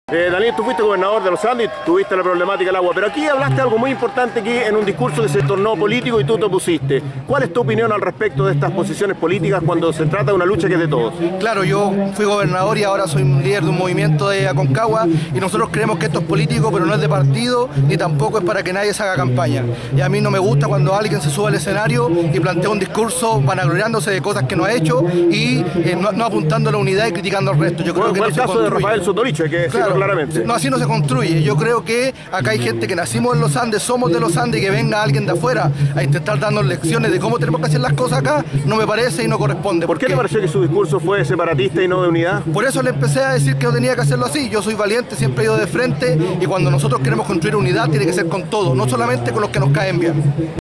Daniel, tú fuiste gobernador de los Andes y tuviste la problemática del agua, pero aquí hablaste algo muy importante aquí en un discurso que se tornó político y tú te opusiste. ¿Cuál es tu opinión al respecto de estas posiciones políticas cuando se trata de una lucha que es de todos? Claro, yo fui gobernador y ahora soy un líder de un movimiento de Aconcagua y nosotros creemos que esto es político, pero no es de partido ni tampoco es para que nadie se haga campaña. Y a mí no me gusta cuando alguien se sube al escenario y plantea un discurso vanagloriándose de cosas que no ha hecho y no apuntando a la unidad y criticando al resto. Yo creo que fue el caso de Rafael Sotoliche, hay que decirlo claramente. No, así no se construye. Yo creo que acá hay gente que nacimos en los Andes, somos de los Andes y que venga alguien de afuera a intentar darnos lecciones de cómo tenemos que hacer las cosas acá, no me parece y no corresponde. ¿Por qué te pareció que su discurso fue separatista y no de unidad? Por eso le empecé a decir que no tenía que hacerlo así. Yo soy valiente, siempre he ido de frente y cuando nosotros queremos construir unidad tiene que ser con todos, no solamente con los que nos caen bien.